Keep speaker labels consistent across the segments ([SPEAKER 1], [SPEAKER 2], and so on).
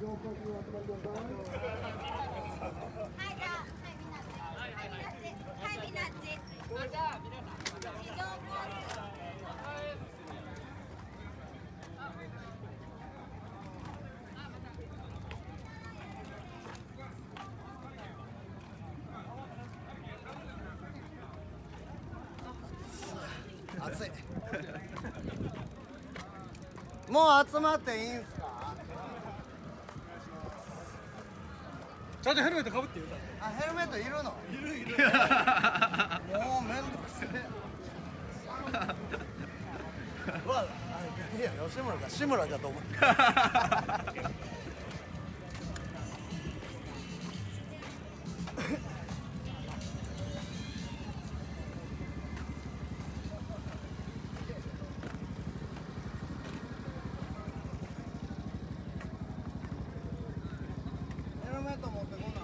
[SPEAKER 1] 暑い。もう集まっていいんすか？
[SPEAKER 2] ちゃんとヘルメットかぶって言うた。
[SPEAKER 1] あ、ヘルメットいるの？
[SPEAKER 2] いるいる。
[SPEAKER 1] もうめんどくせえ。うわ、いや吉村か志村かと思って。ヘルメット持ってこない。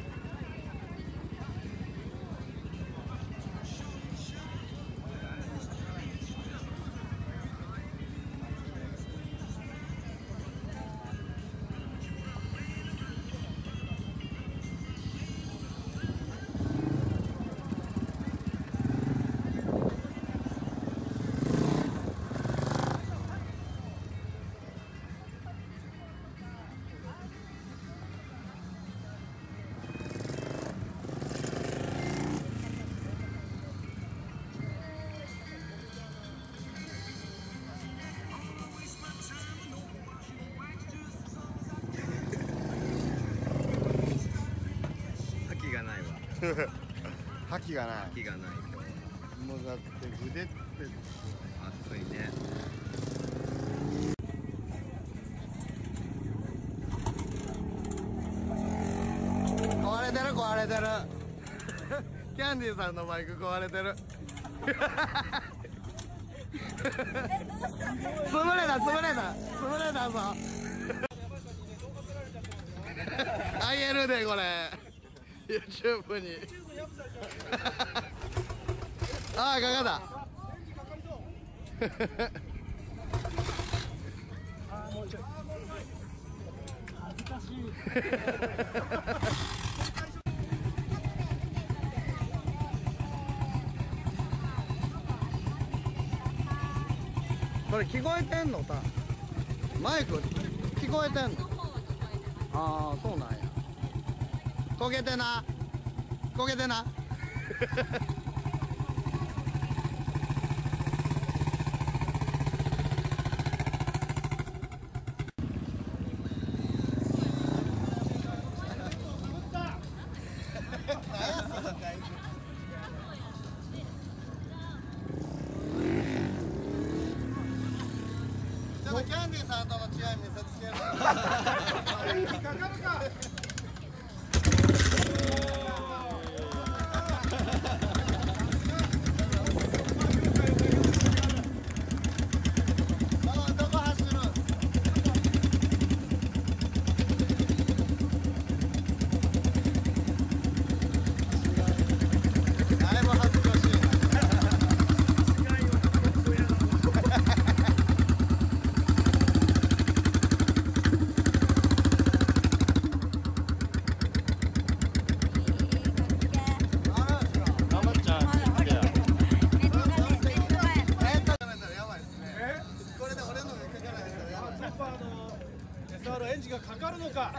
[SPEAKER 3] 覇気がないわ。
[SPEAKER 1] 覇気がない。
[SPEAKER 3] 覇気がない。
[SPEAKER 1] もうだって腕って
[SPEAKER 3] 暑いね。
[SPEAKER 1] 壊れてる壊れてる。キャンディーさんのバイク壊れてる。潰れた潰れた潰れたぞ。あげるでこれ YouTube に。ああかかった。
[SPEAKER 2] 恥ずかしい。
[SPEAKER 1] これ聞こえてんのさ、マイク聞こえてんの？ああそうなんや。焦げてな焦げてな。ちょっとキャンディーさんとの違い見せつける。かかるか。どこ走る？だいぶ恥ずかしいな。
[SPEAKER 2] SR エンジンがかかるのか。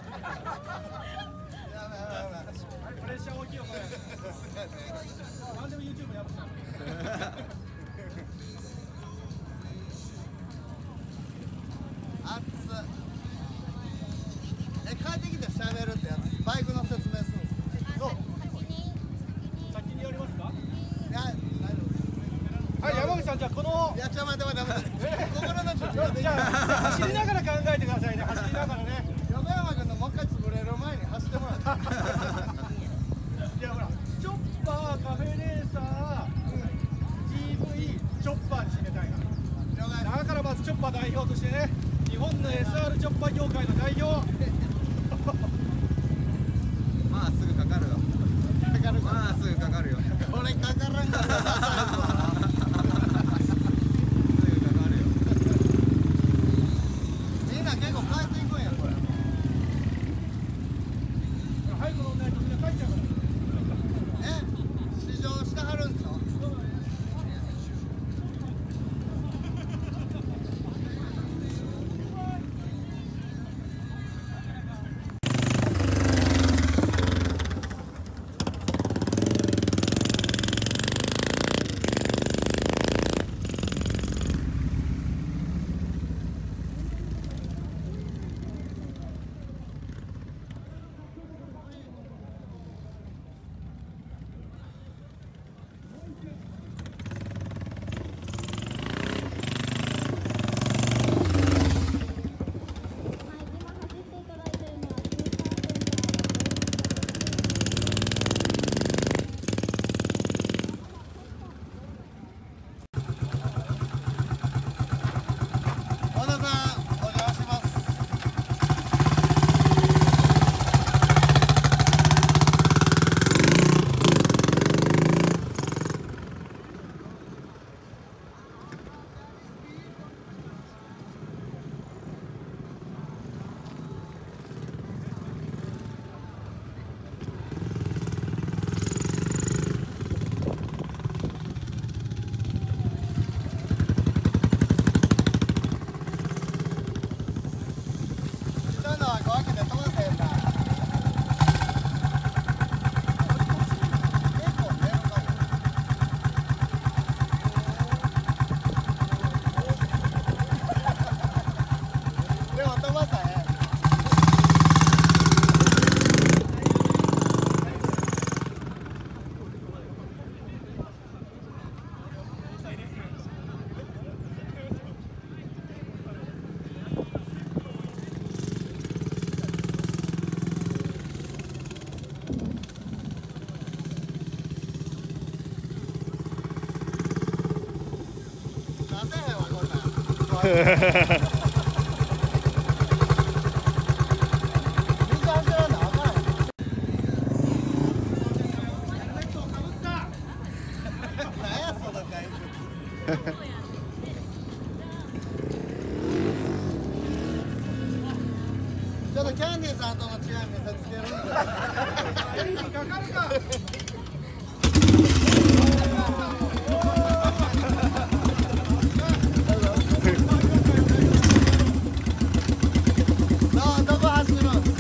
[SPEAKER 2] プレッシャー大きいよこれ。何でも YouTube やるじゃん。
[SPEAKER 1] 熱っ。帰ってきて喋るってやつ、バイクの説明するんですか？
[SPEAKER 2] 先にやりますか？
[SPEAKER 1] いや、大丈夫です。
[SPEAKER 2] はい、山口さん、じゃあこの。
[SPEAKER 1] いや、ちょっと待って待って待って。心の準備ができ
[SPEAKER 2] じゃ
[SPEAKER 1] ない。
[SPEAKER 2] あ走りながら考えてくださいね。走りながらね。
[SPEAKER 1] 横山君のもう一回潰れる前に走ってもらって。
[SPEAKER 2] いやほら、チョッパー、カフェレーサー、EV、チョッパーに締めたいな。だからまずチョッパー代表としてね、日本の SR チョッパー業界の代表。
[SPEAKER 3] まあすぐかかるよ。
[SPEAKER 1] かかるか。
[SPEAKER 3] まあすぐかかるよ。
[SPEAKER 1] これかからんから。みんな結構帰っていくんやこれ。 ちょっとキャンディーさんとの違い見せつけるんで。
[SPEAKER 2] エンジンかかるか。
[SPEAKER 1] どこ走るん？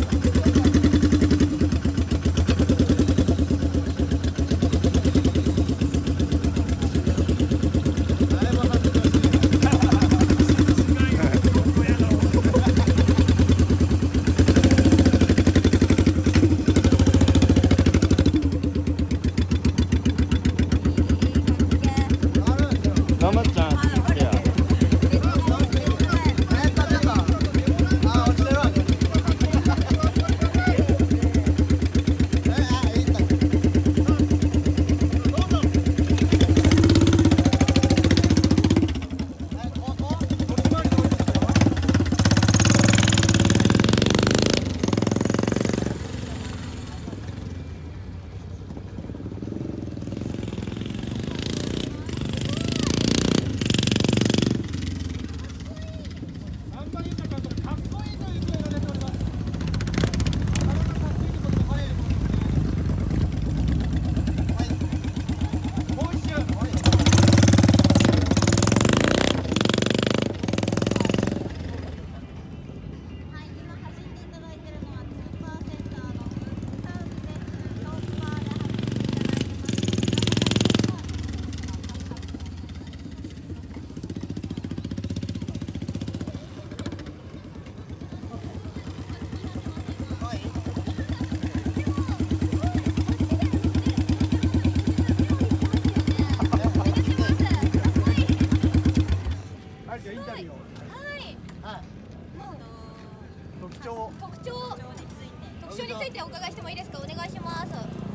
[SPEAKER 4] 特徴についてお伺いしてもいいですか？お願いします。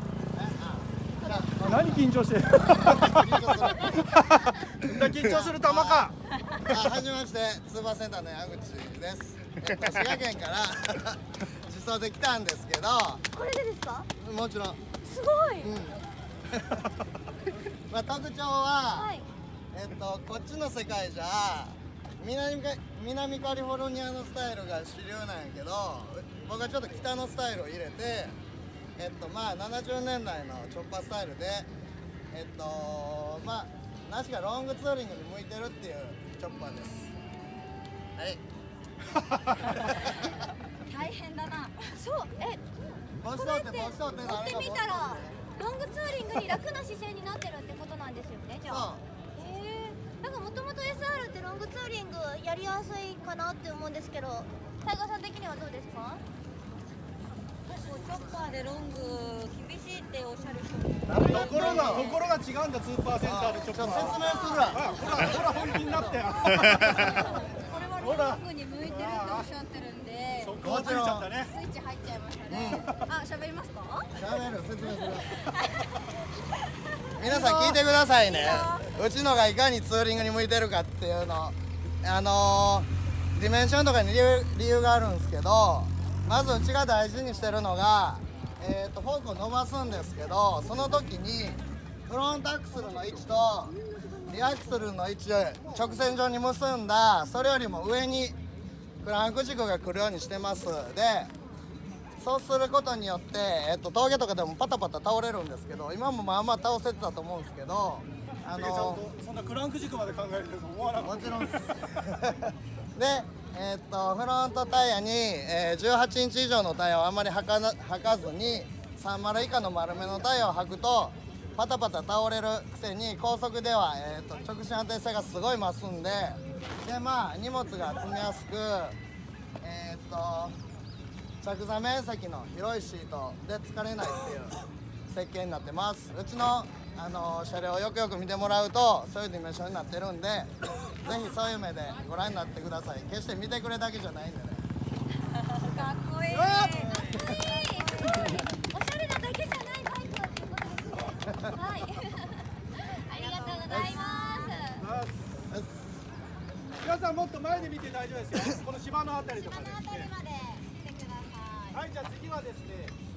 [SPEAKER 2] 何緊張してる？緊張する玉か。
[SPEAKER 1] はじめまして、スーパーセンターの矢口です。滋賀県から自走で来たんですけど。
[SPEAKER 4] これでですか？
[SPEAKER 1] もちろん。
[SPEAKER 4] すごい。
[SPEAKER 1] まあ特徴は、
[SPEAKER 4] はい、
[SPEAKER 1] こっちの世界じゃ南カリフォルニアのスタイルが主流なんやけど、僕はちょっと北のスタイルを入れて、まあ70年代のチョッパースタイルで、まあなしかロングツーリングに向いてるっていうチョッパーです。はい。
[SPEAKER 4] 大変だな。そう、これって乗ってみたらロングツーリングに楽な姿勢になってるってことなんですよね。じゃあ。なんかもともと SR ってロングツーリングやりやすいかなって思うんですけど、タイガーさん的にはどうですか？
[SPEAKER 5] チョッパーでロング厳しいっておっしゃる人も
[SPEAKER 2] ところが違うんだ。スーパーセンターでチョッパー
[SPEAKER 1] 説明するわ。
[SPEAKER 2] ほら本気になって。
[SPEAKER 5] これはロングに向いてるっておっしゃってるんで、
[SPEAKER 2] そこはついちゃったね。
[SPEAKER 5] スイッチ入っちゃいましたね。あ、喋りますか？
[SPEAKER 1] 喋る、説明する。皆さん聞いてくださいね。うちのがいかにツーリングに向いてるかっていうの、ディメンションとかに理由があるんですけど、まずうちが大事にしてるのが、フォークを伸ばすんですけど、その時にフロントアクセルの位置とリアクセルの位置を直線上に結んだ、それよりも上にクランク軸が来るようにしてます。でそうすることによって、峠とかでもパタパタ倒れるんですけど、今もまあまあ倒せてたと思うんですけど、
[SPEAKER 2] そんなクランク軸まで考えると思わなかった。
[SPEAKER 1] もちろんです。で、フロントタイヤに、18インチ以上のタイヤをあまり履かずに30以下の丸めのタイヤを履くとパタパタ倒れるくせに、高速では、直進安定性がすごい増すんで、まあ荷物が積みやすく、着座面積の広いシートで疲れないっていう設計になってます。うちの、車両をよくよく見てもらうとそういうディメンションになってるんで、ぜひそういう目でご覧になってください。決して見てくれだけじゃないんでね。
[SPEAKER 5] かっこいい。
[SPEAKER 4] かっこいい。おしゃれなだけじゃないバイクっていうことですね。はい。ありがとうございます。
[SPEAKER 2] 皆さんもっと前で見て大丈夫ですよ。この芝のあたりとかで。
[SPEAKER 4] 島のあたりまで来てください。
[SPEAKER 2] はい、じゃあ次はですね、